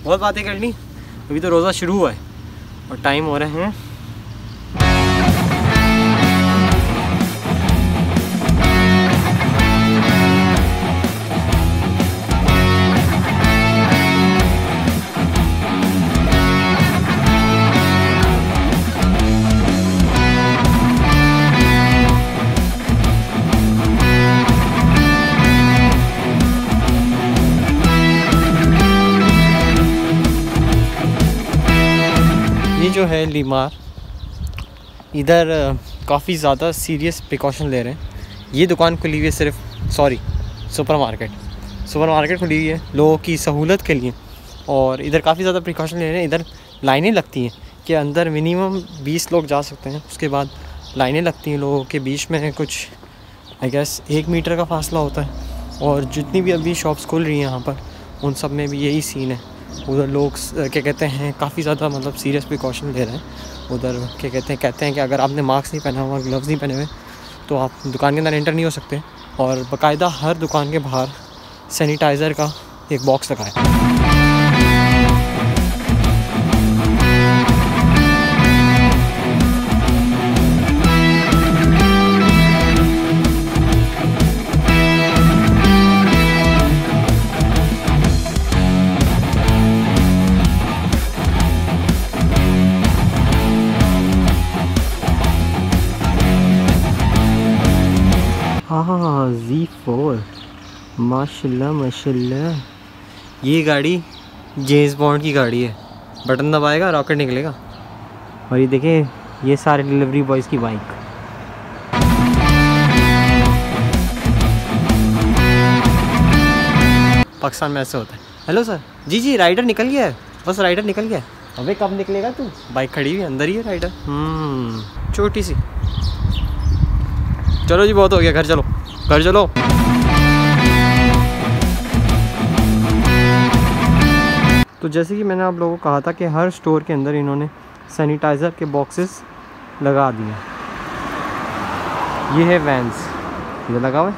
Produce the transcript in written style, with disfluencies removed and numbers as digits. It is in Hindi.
बहुत बातें कर ली, अभी तो रोज़ा शुरू हुआ है और टाइम हो रहे हैं जो है लीमार, इधर काफ़ी ज़्यादा सीरियस प्रिकॉशन ले रहे हैं। ये दुकान खुली हुई है सिर्फ सुपरमार्केट खुली हुई है लोगों की सहूलत के लिए, और इधर काफ़ी ज़्यादा प्रिकॉशन ले रहे हैं। इधर लाइनें लगती हैं कि अंदर मिनिमम 20 लोग जा सकते हैं, उसके बाद लाइनें लगती हैं लोगों के बीच में, कुछ आई गेस 1 मीटर का फासला होता है। और जितनी भी अभी शॉप्स खुल रही हैं यहाँ पर, उन सब में भी यही सीन है। उधर लोग क्या कहते हैं, काफ़ी ज़्यादा मतलब सीरियस प्रिकॉशन ले रहे हैं। उधर क्या कहते हैं कि अगर आपने मास्क नहीं पहना हुआ, ग्लव्स नहीं पहने हुए, तो आप दुकान के अंदर एंटर नहीं हो सकते। और बाकायदा हर दुकान के बाहर सैनिटाइज़र का एक बॉक्स लगा है। हाँ, Z4 माशाल्लाह। ये गाड़ी जेम्स बॉन्ड की गाड़ी है, बटन दबाएगा रॉकेट निकलेगा। और ये देखें, ये सारे डिलीवरी बॉयज़ की बाइक। पाकिस्तान में ऐसे होता है। हेलो सर, जी राइडर निकल गया है, बस राइडर निकल गया है। अबे कब निकलेगा तू? बाइक खड़ी हुई अंदर ही है राइडर। छोटी सी। चलो जी, बहुत हो गया, घर चलो। तो जैसे कि मैंने आप लोगों को कहा था कि हर स्टोर के अंदर इन्होंने सैनिटाइज़र के बॉक्सेस लगा दिए। ये है वैंस, ये लगा हुआ है,